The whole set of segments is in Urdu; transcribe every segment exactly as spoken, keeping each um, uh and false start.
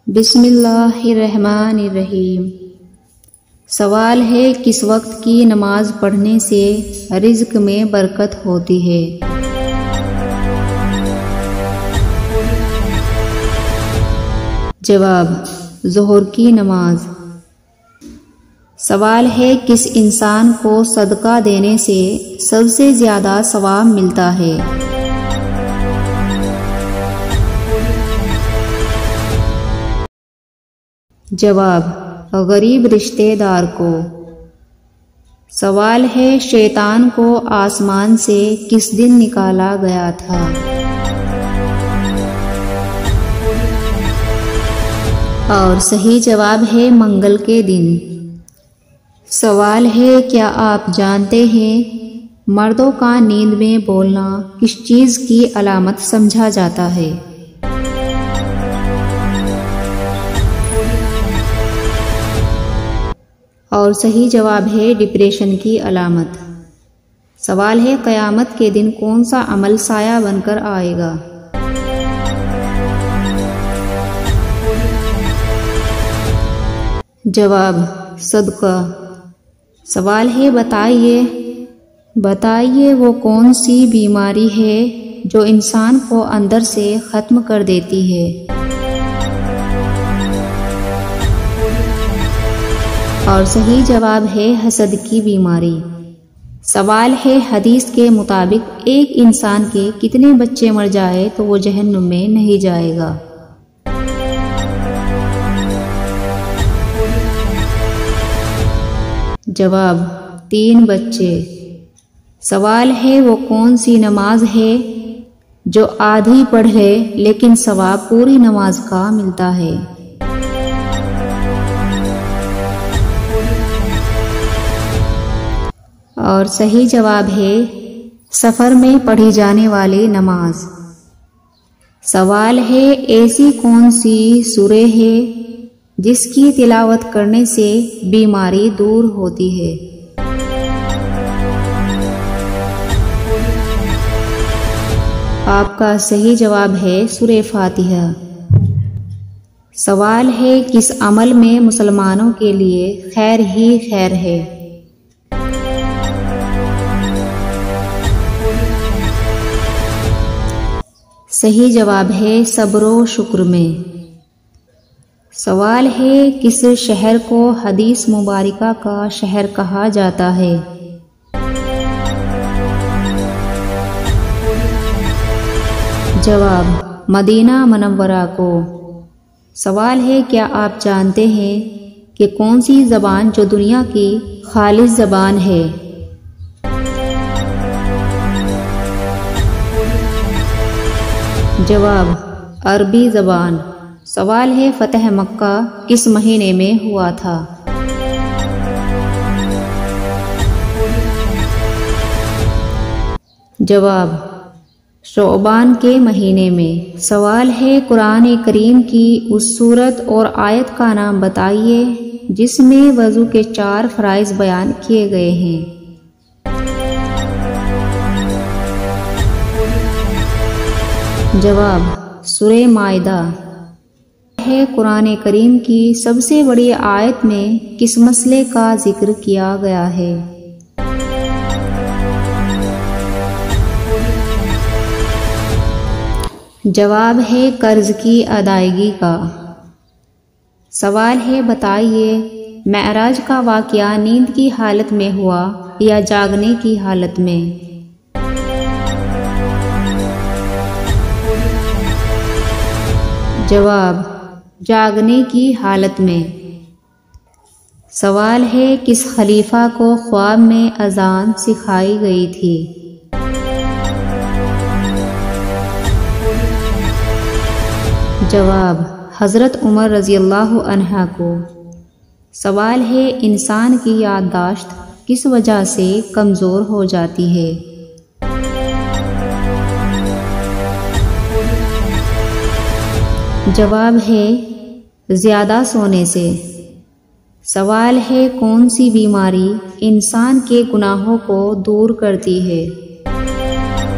بسم اللہ الرحمن الرحیم۔ سوال ہے کس وقت کی نماز پڑھنے سے رزق میں برکت ہوتی ہے؟ جواب: ظہر کی نماز۔ سوال ہے کس انسان کو صدقہ دینے سے سب سے زیادہ ثواب ملتا ہے؟ جواب: غریب رشتہ دار کو۔ سوال ہے شیطان کو آسمان سے کس دن نکالا گیا تھا؟ اور صحیح جواب ہے منگل کے دن۔ سوال ہے کیا آپ جانتے ہیں مردوں کا نیند میں بولنا کس چیز کی علامت سمجھا جاتا ہے؟ اور صحیح جواب ہے ڈپریشن کی علامت۔ سوال ہے قیامت کے دن کون سا عمل سایہ بن کر آئے گا؟ جواب: صدقہ۔ سوال ہے بتائیے بتائیے وہ کون سی بیماری ہے جو انسان کو اندر سے ختم کر دیتی ہے؟ اور صحیح جواب ہے حسد کی بیماری۔ سوال ہے حدیث کے مطابق ایک انسان کے کتنے بچے مر جائے تو وہ جہنم میں نہیں جائے گا؟ جواب: تین بچے۔ سوال ہے وہ کون سی نماز ہے جو آدھی پڑھے لیکن ثواب پوری نماز کا ملتا ہے؟ اور صحیح جواب ہے سفر میں پڑھی جانے والی نماز۔ سوال ہے ایسی کون سی سورہ ہے جس کی تلاوت کرنے سے بیماری دور ہوتی ہے؟ آپ کا صحیح جواب ہے سورہ فاتحہ۔ سوال ہے کس عمل میں مسلمانوں کے لیے خیر ہی خیر ہے؟ صحیح جواب ہے صبر و شکر میں۔ سوال ہے کس شہر کو حدیث مبارکہ کا شہر کہا جاتا ہے؟ جواب: مدینہ منورہ کو۔ سوال ہے کیا آپ جانتے ہیں کہ کون سی زبان جو دنیا کی خالص زبان ہے؟ جواب: عربی زبان۔ سوال ہے فتح مکہ کس مہینے میں ہوا تھا؟ جواب: شعبان کے مہینے میں۔ سوال ہے قرآن کریم کی اس سورت اور آیت کا نام بتائیے جس میں وضو کے چار فرائض بیان کیے گئے ہیں؟ جواب: سورہ مائدہ۔ ہے قرآن کریم کی سب سے بڑی آیت میں کس مسئلے کا ذکر کیا گیا ہے؟ جواب ہے قرض کی ادائیگی کا۔ سوال ہے بتائیے معراج کا واقعہ نیند کی حالت میں ہوا یا جاگنے کی حالت میں؟ جواب: جاگنے کی حالت میں۔ سوال ہے کس خلیفہ کو خواب میں اذان سکھائی گئی تھی؟ جواب: حضرت عمر رضی اللہ عنہ کو۔ سوال ہے انسان کی یادداشت کس وجہ سے کمزور ہو جاتی ہے؟ جواب ہے زیادہ سونے سے۔ سوال ہے کون سی بیماری انسان کے گناہوں کو دور کرتی ہے؟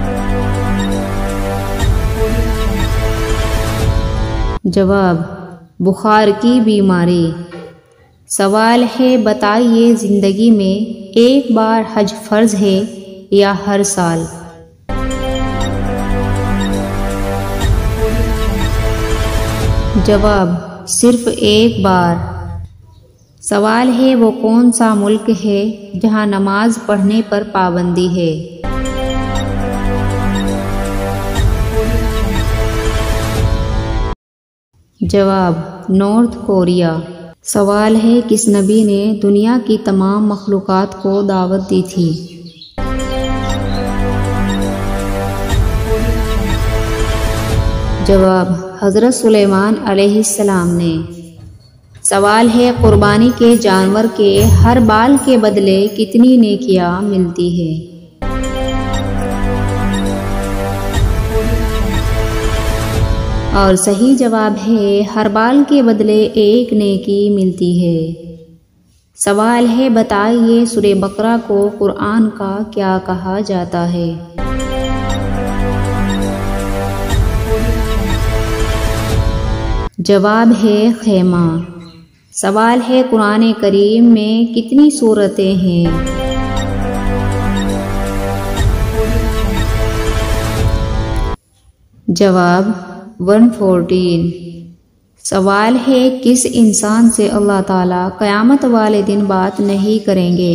جواب: بخار کی بیماری۔ سوال ہے بتائیے زندگی میں ایک بار حج فرض ہے یا ہر سال؟ جواب صرف ایک بار۔ سوال ہے وہ کون سا ملک ہے جہاں نماز پڑھنے پر پابندی ہے؟ جواب نارتھ کوریا۔ سوال ہے کس نبی نے دنیا کی تمام مخلوقات کو دعوت دی تھی؟ جواب حضرت سلیمان علیہ السلام نے۔ سوال ہے قربانی کے جانور کے ہر بال کے بدلے کتنی نیکیاں ملتی ہے؟ اور صحیح جواب ہے ہر بال کے بدلے ایک نیکی ملتی ہے۔ سوال ہے بتائیے سورہ بقرہ کو قرآن کا کیا کہا جاتا ہے؟ جواب ہے خیمہ۔ سوال ہے قرآن کریم میں کتنی سورتیں ہیں؟ جواب ون فورٹین۔ سوال ہے کس انسان سے اللہ تعالیٰ قیامت والے دن بات نہیں کریں گے؟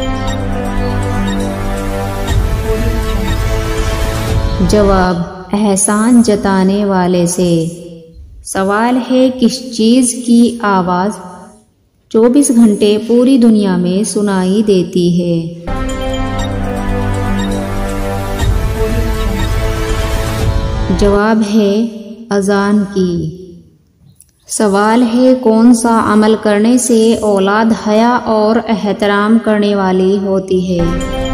جواب احسان جتانے والے سے۔ سوال ہے کس چیز کی آواز چوبیس گھنٹے پوری دنیا میں سنائی دیتی ہے؟ جواب ہے اذان کی۔ سوال ہے کون سا عمل کرنے سے اولاد حیا اور احترام کرنے والی ہوتی ہے؟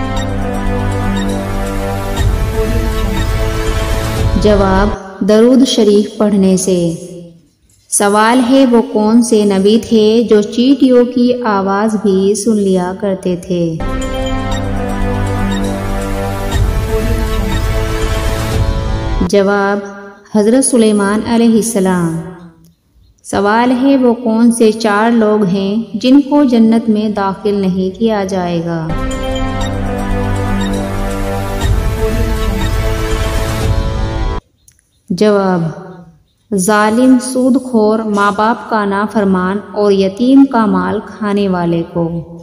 جواب درود شریف پڑھنے سے۔ سوال ہے وہ کون سے نبی تھے جو چیٹیوں کی آواز بھی سن لیا کرتے تھے؟ جواب حضرت سلیمان علیہ السلام۔ سوال ہے وہ کون سے چار لوگ ہیں جن کو جنت میں داخل نہیں کیا جائے گا؟ جواب ظالم، سود خور، ماں باپ کا نافرمان اور یتیم کا مال کھانے والے کو۔